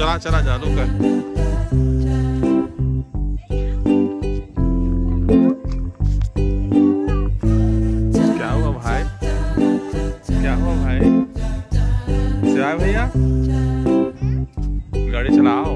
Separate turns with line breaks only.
चला चला चालू कर। क्या हुआ भाई, क्या हुआ भाई? शिवाय भैया गाड़ी चलाओ।